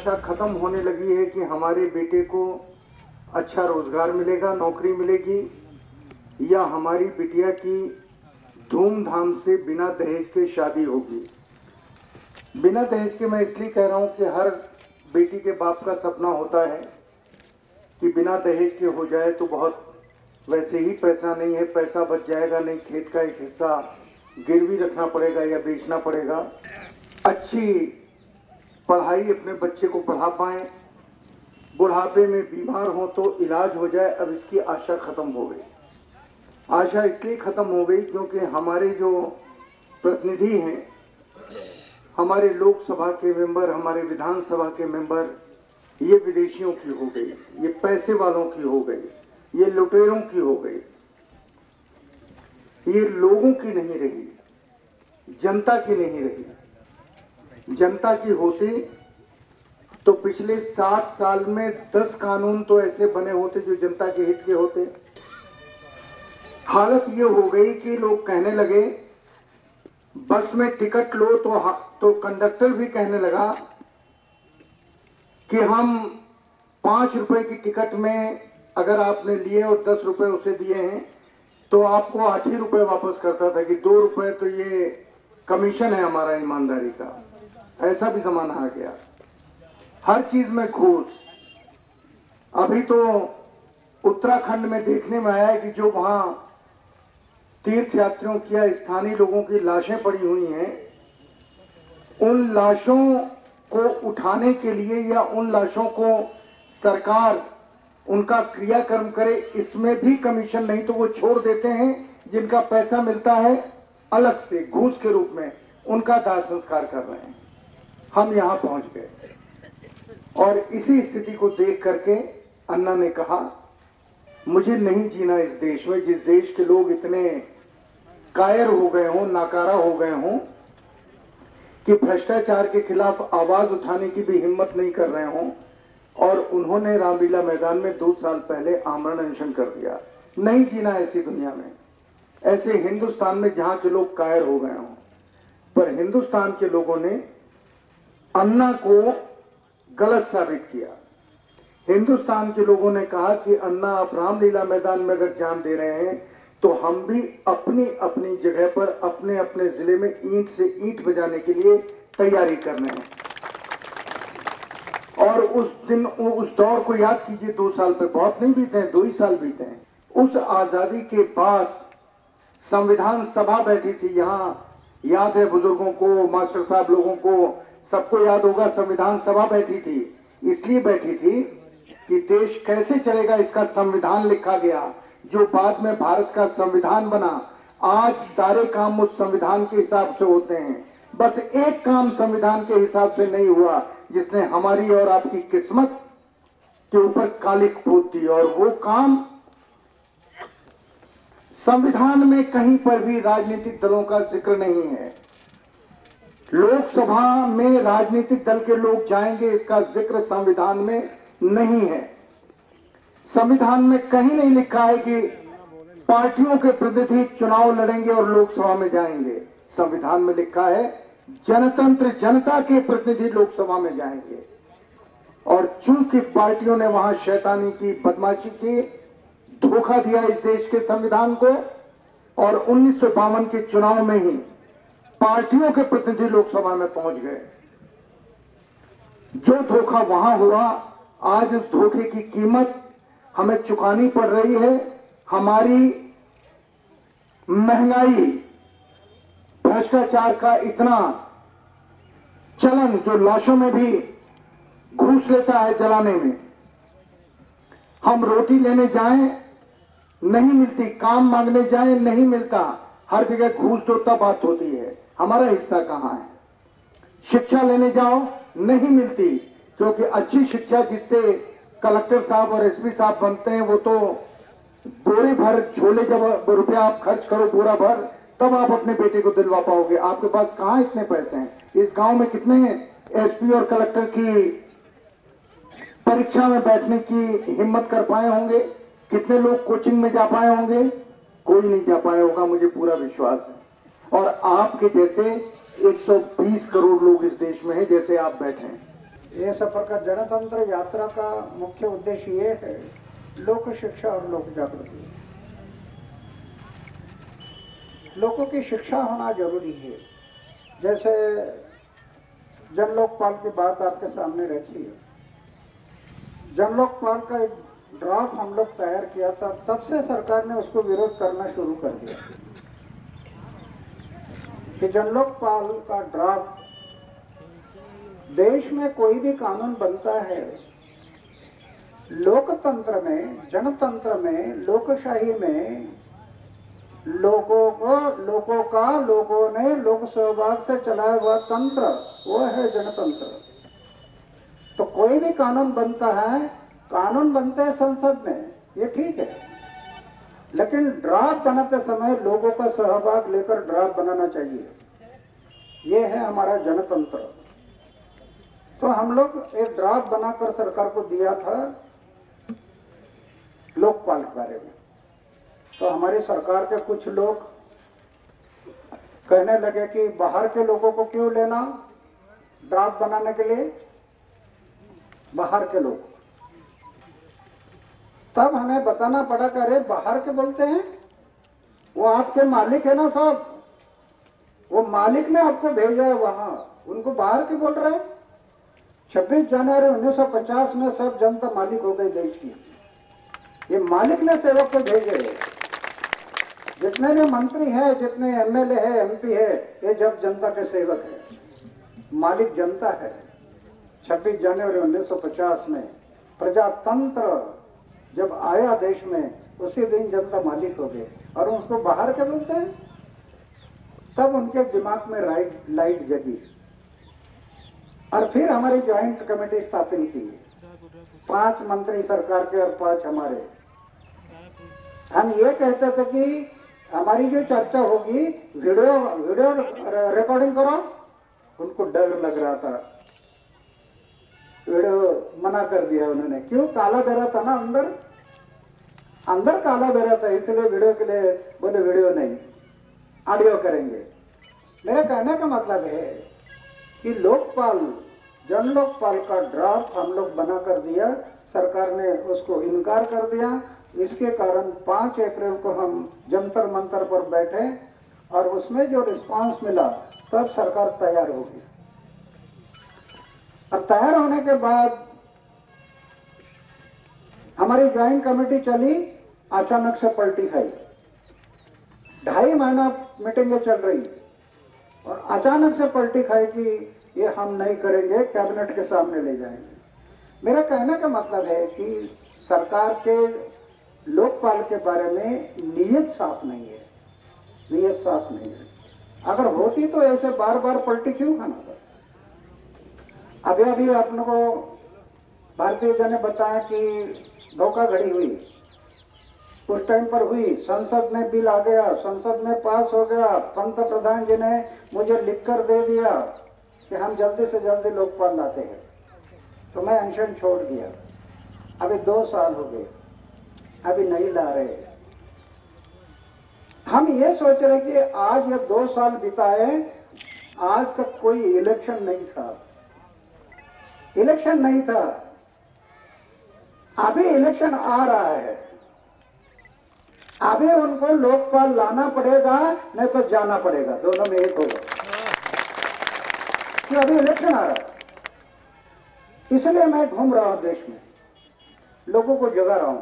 आशा खत्म होने लगी है कि हमारे बेटे को अच्छा रोजगार मिलेगा, नौकरी मिलेगी, या हमारी बिटिया की धूमधाम से बिना दहेज के शादी होगी। बिना दहेज के मैं इसलिए कह रहा हूं कि हर बेटी के बाप का सपना होता है कि बिना दहेज के हो जाए तो बहुत, वैसे ही पैसा नहीं है, पैसा बच जाएगा, नहीं खेत का एक हिस्सा गिरवी रखना पड़ेगा या बेचना पड़ेगा, अच्छी पढ़ाई अपने बच्चे को पढ़ा पाएं, बुढ़ापे में बीमार हो तो इलाज हो जाए। अब इसकी आशा खत्म हो गई। आशा इसलिए खत्म हो गई क्योंकि हमारे जो प्रतिनिधि हैं, हमारे लोकसभा के मेंबर, हमारे विधानसभा के मेंबर, ये विदेशियों की हो गई, ये पैसे वालों की हो गई, ये लुटेरों की हो गई, ये लोगों की नहीं रही, जनता की नहीं रही। जनता की होती तो पिछले 60 साल में 10 कानून तो ऐसे बने होते जो जनता के हित के होते। हालत ये हो गई कि लोग कहने लगे बस में टिकट लो तो कंडक्टर भी कहने लगा कि हम 5 रुपए की टिकट में अगर आपने लिए और 10 रुपए उसे दिए हैं तो आपको 8 ही रुपए वापस करता था कि 2 रुपए तो ये कमीशन है हमारा ईमानदारी का। ऐसा भी जमाना आ गया, हर चीज में घूस। अभी तो उत्तराखंड में देखने में आया है कि जो वहां तीर्थ यात्रियों की या स्थानीय लोगों की लाशें पड़ी हुई हैं, उन लाशों को उठाने के लिए या उन लाशों को सरकार उनका क्रियाक्रम करे, इसमें भी कमीशन नहीं तो वो छोड़ देते हैं। जिनका पैसा मिलता है अलग से घूस के रूप में, उनका दाह संस्कार कर रहे हैं। हम यहां पहुंच गए और इसी स्थिति को देख करके अन्ना ने कहा मुझे नहीं जीना इस देश में जिस देश के लोग इतने कायर हो गए हों, नाकारा हो गए हों कि भ्रष्टाचार के खिलाफ आवाज उठाने की भी हिम्मत नहीं कर रहे हों। और उन्होंने रामलीला मैदान में 2 साल पहले आमरण अनशन कर दिया। नहीं जीना ऐसी दुनिया में, ऐसे हिंदुस्तान में जहां के लोग कायर हो गए हों। पर हिंदुस्तान के लोगों ने अन्ना को गलत साबित किया। हिंदुस्तान के लोगों ने कहा कि अन्ना आप रामलीला मैदान में अगर जान दे रहे हैं तो हम भी अपनी अपनी जगह पर अपने अपने जिले में ईंट से ईंट बजाने के लिए तैयारी कर रहे हैं। और उस दिन, उस दौर को याद कीजिए, 2 साल पे बहुत नहीं बीते हैं, 2 ही साल बीते हैं। उस आजादी के बाद संविधान सभा बैठी थी, यहाँ याद है बुजुर्गों को, मास्टर साहब लोगों को, सबको याद होगा, संविधान सभा बैठी थी। इसलिए बैठी थी कि देश कैसे चलेगा इसका संविधान लिखा गया, जो बाद में भारत का संविधान बना। आज सारे काम उस संविधान के हिसाब से होते हैं, बस एक काम संविधान के हिसाब से नहीं हुआ जिसने हमारी और आपकी किस्मत के ऊपर कालिक पोत दी। और वो काम, संविधान में कहीं पर भी राजनीतिक दलों का जिक्र नहीं है। लोकसभा में राजनीतिक दल के लोग जाएंगे, इसका जिक्र संविधान में नहीं है। संविधान में कहीं नहीं लिखा है कि पार्टियों के प्रतिनिधि चुनाव लड़ेंगे और लोकसभा में जाएंगे। संविधान में लिखा है जनतंत्र, जनता के प्रतिनिधि लोकसभा में जाएंगे। और चूंकि पार्टियों ने वहां शैतानी की, बदमाशी की, धोखा दिया इस देश के संविधान को, और 1952 के चुनाव में ही पार्टियों के प्रतिनिधि लोकसभा में पहुंच गए। जो धोखा वहां हुआ, आज उस धोखे की कीमत हमें चुकानी पड़ रही है। हमारी महंगाई, भ्रष्टाचार का इतना चलन, जो लाशों में भी घूस लेता है जलाने में। हम रोटी लेने जाएं नहीं मिलती, काम मांगने जाएं नहीं मिलता, हर जगह घूस दो तब बात होती है। हमारा हिस्सा कहां है? शिक्षा लेने जाओ नहीं मिलती, क्योंकि अच्छी शिक्षा जिससे कलेक्टर साहब और एसपी साहब बनते हैं वो तो बोरे भर झोले, जब रुपया आप खर्च करो बोरा भर, तब आप अपने बेटे को दिलवा पाओगे। आपके पास कहां इतने पैसे हैं? इस गांव में कितने एसपी और कलेक्टर की परीक्षा में बैठने की हिम्मत कर पाए होंगे? कितने लोग कोचिंग में जा पाए होंगे? कोई नहीं जा पाया होगा, मुझे पूरा विश्वास है। और आपके जैसे 120 करोड़ लोग इस देश में हैं, जैसे आप बैठे हैं। ये सफर का जनतंत्र यात्रा का मुख्य उद्देश्य ये है लोक शिक्षा और लोक जागृति। लोगों की शिक्षा होना जरूरी है। जैसे जन लोकपाल की बात आपके सामने रखी है। जन लोकपाल का एक ड्राफ्ट हम लोग तैयार किया था, तब से सरकार ने उसको विरोध करना शुरू कर दिया कि जन लोकपाल का ड्राफ्ट, देश में कोई भी कानून बनता है, लोकतंत्र में, जनतंत्र में, लोकशाही में लोगों ने लोक सहभाग से चलाया हुआ तंत्र, वो है जनतंत्र। तो कोई भी कानून बनता है, कानून बनते हैं संसद में, ये ठीक है, लेकिन ड्राफ्ट बनाते समय लोगों का सहभाग लेकर ड्राफ्ट बनाना चाहिए। ये है हमारा जनतंत्र। तो हम लोग एक ड्राफ्ट बनाकर सरकार को दिया था लोकपाल के बारे में। तो हमारी सरकार के कुछ लोग कहने लगे कि बाहर के लोगों को क्यों लेना ड्राफ्ट बनाने के लिए, बाहर के लोग। तब हमें बताना पड़ा कि अरे बाहर के बोलते हैं, वो आपके मालिक है ना साहब, वो मालिक ने आपको भेजा है वहां, उनको बाहर के बोल रहे हैं। 26 जनवरी 1950 में सब जनता मालिक हो गई देश की। ये मालिक ने सेवक को भेजे। जितने भी मंत्री हैं, जितने एमएलए है, एमपी है, ये जब जनता के सेवक है। मालिक जनता है। 26 जनवरी 1950 में प्रजातंत्र जब आया देश में, उसी दिन जनता मालिक हो गए और उसको बाहर के बोलते हैं। तब उनके दिमाग में लाइट जगी और फिर हमारी ज्वाइंट कमेटी स्थापित की। 5 मंत्री सरकार के और 5 हमारे। हम ये कहते थे कि हमारी जो चर्चा होगी वीडियो रिकॉर्डिंग करो। उनको डर लग रहा था, वीडियो मना कर दिया उन्होंने। क्यों? काला बेरा था ना, अंदर काला बेरा था, इसलिए वीडियो के लिए बोले वीडियो नहीं, ऑडियो करेंगे। मेरा कहने का मतलब है कि लोकपाल, जन लोकपाल का ड्राफ्ट हम लोग बना कर दिया, सरकार ने उसको इनकार कर दिया। इसके कारण 5 अप्रैल को हम जंतर मंतर पर बैठे और उसमें जो रिस्पांस मिला, तब सरकार तैयार होगी। और तैयार होने के बाद हमारी ज्वाइंट कमेटी चली, अचानक से पलटी खाई। 2.5 महीना मीटिंगें चल रही और अचानक से पलटी खाई कि ये हम नहीं करेंगे, कैबिनेट के सामने ले जाएंगे। मेरा कहने का मतलब है कि सरकार के लोकपाल के बारे में नीयत साफ नहीं है, नीयत साफ नहीं है। अगर होती तो ऐसे बार बार पलटी क्यों खाना था। अभी आपने को भारतीय जन ने बताया कि धोखाधड़ी हुई, उस टाइम पर हुई। संसद में बिल आ गया, संसद में पास हो गया। पंत प्रधान जी ने मुझे लिखकर दे दिया कि हम जल्दी से जल्दी लोकपाल लाते हैं। तो मैं अनशन छोड़ दिया। अभी 2 साल हो गए, अभी नहीं ला रहे। हम ये सोच रहे कि आज ये 2 साल बिताए, आज तक कोई इलेक्शन नहीं था, इलेक्शन नहीं था। अभी इलेक्शन आ रहा है, अभी उनको लोकपाल लाना पड़ेगा, नहीं तो जाना पड़ेगा, दोनों में एक होगा। कि अभी इलेक्शन आ रहा है, इसलिए मैं घूम रहा हूं देश में, लोगों को जगा रहा हूं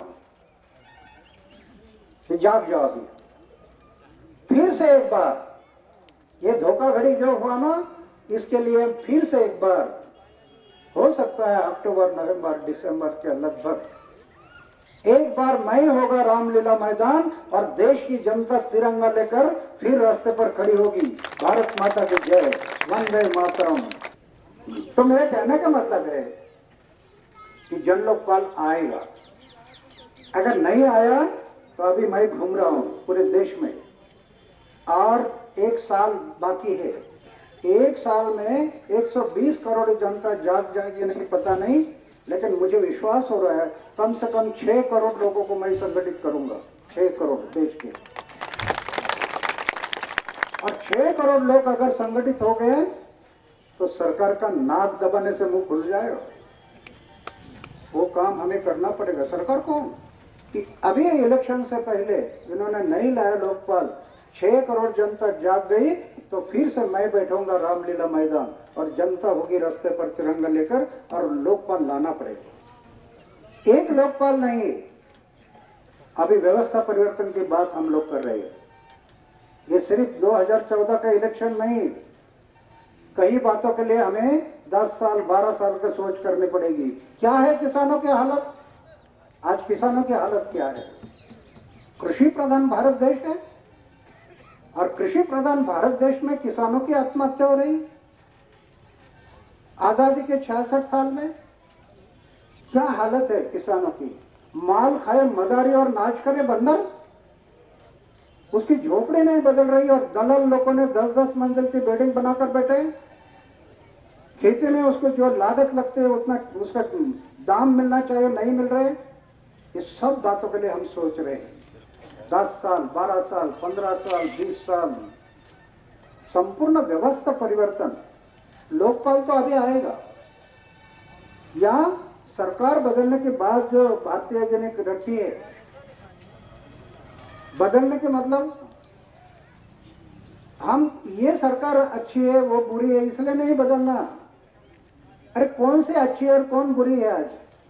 कि जाग जाओ। अभी फिर से एक बार ये धोखाधड़ी जो हुआ ना, इसके लिए फिर से एक बार, हो सकता है अक्टूबर, नवंबर, दिसंबर के लगभग एक बार मई होगा रामलीला मैदान और देश की जनता तिरंगा लेकर फिर रास्ते पर खड़ी होगी। भारत माता की जय, वंदे मातरम। तो मेरे कहने का मतलब है कि जन लोकपाल आएगा। अगर नहीं आया तो अभी मैं घूम रहा हूं पूरे देश में और 1 साल बाकी है। 1 साल में 120 करोड़ जनता जाग जाएगी, नहीं पता नहीं, लेकिन मुझे विश्वास हो रहा है कम से कम 6 करोड़ लोगों को मैं संगठित करूंगा। 6 करोड़ देश के, और 6 करोड़ लोग अगर संगठित हो गए तो सरकार का नाक दबाने से मुंह खुल जाए, वो काम हमें करना पड़ेगा। सरकार कौन कि अभी इलेक्शन से पहले इन्होंने नहीं लाया लोकपाल, 6 करोड़ जनता जाग गई तो फिर से मैं बैठूंगा रामलीला मैदान और जनता होगी रास्ते पर तिरंगा लेकर और लोकपाल लाना पड़ेगा। एक लोकपाल नहीं, अभी व्यवस्था परिवर्तन की बात हम लोग कर रहे हैं। ये सिर्फ 2014 का इलेक्शन नहीं, कई बातों के लिए हमें 10 साल 12 साल की सोच करनी पड़ेगी। क्या है किसानों की हालत? आज किसानों की हालत क्या है? कृषि प्रधान भारत देश है और कृषि प्रधान भारत देश में किसानों की आत्महत्या हो रही। आजादी के 66 साल में क्या हालत है किसानों की? माल खाए मदारी और नाच करे बंदर, उसकी झोपड़ी नहीं बदल रही और दलाल लोगों ने 10-10 मंजिल की बिल्डिंग बनाकर बैठे। खेती में उसको जो लागत लगती है उतना उसका दाम मिलना चाहिए, नहीं मिल रहे। ये सब बातों के लिए हम सोच रहे हैं। 10 साल 12 साल 15 साल 20 साल संपूर्ण व्यवस्था परिवर्तन, लोकपाल तो अभी आएगा या सरकार बदलने के बाद जो भारतीय जनता रखी है, बदलने के मतलब हम ये सरकार अच्छी है वो बुरी है इसलिए नहीं बदलना। अरे कौन सी अच्छी है और कौन बुरी है? आज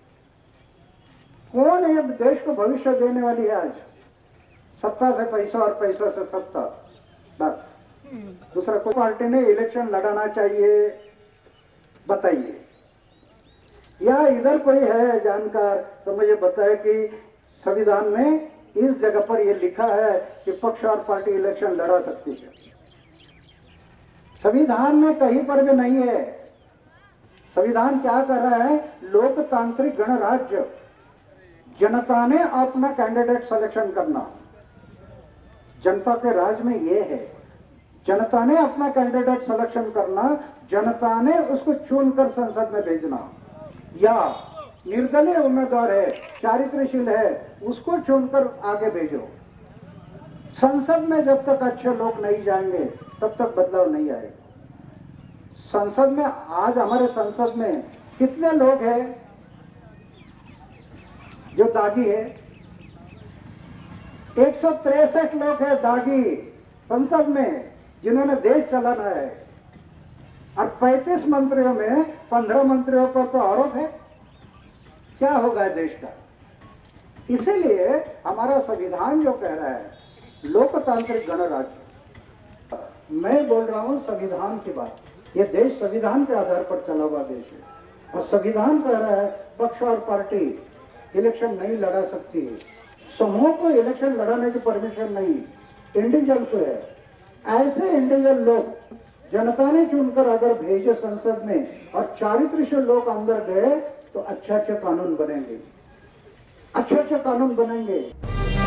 कौन है देश को भविष्य देने वाली है? आज सत्ता से पैसा और पैसा से सत्ता, बस। दूसरा कोई पार्टी ने इलेक्शन लड़ाना चाहिए बताइए, या इधर कोई है जानकार तो मुझे बताए कि संविधान में इस जगह पर यह लिखा है कि पक्ष और पार्टी इलेक्शन लड़ा सकती है। संविधान में कहीं पर भी नहीं है। संविधान क्या कर रहा है? लोकतांत्रिक गणराज्य, जनता ने अपना कैंडिडेट सिलेक्शन करना। जनता के राज में ये है, जनता ने अपना कैंडिडेट सिलेक्शन करना, जनता ने उसको चुनकर संसद में भेजना, या निर्दलीय उम्मीदवार है, चारित्रशील है, उसको चुनकर आगे भेजो। संसद में जब तक अच्छे लोग नहीं जाएंगे तब तक बदलाव नहीं आएगा। संसद में आज हमारे संसद में कितने लोग हैं जो दागी है? 163 लोग हैं दागी संसद में जिन्होंने देश चलाना है, और 35 मंत्रियों में 15 मंत्रियों पर तो आरोप है। क्या होगा देश का? इसीलिए हमारा संविधान जो कह रहा है लोकतांत्रिक गणराज्य, मैं बोल रहा हूं संविधान की बात। यह देश संविधान के आधार पर चला हुआ देश है और संविधान कह रहा है पक्ष और पार्टी इलेक्शन नहीं लड़ा सकती है। समूह को इलेक्शन लड़ाने की परमिशन नहीं, इंडिविजुअल को है। ऐसे इंडिविजुअल लोग जनता ने चुनकर अगर भेजे संसद में और चारित्रशील लोग अंदर गए तो अच्छे अच्छे कानून बनेंगे, अच्छे अच्छे कानून बनेंगे।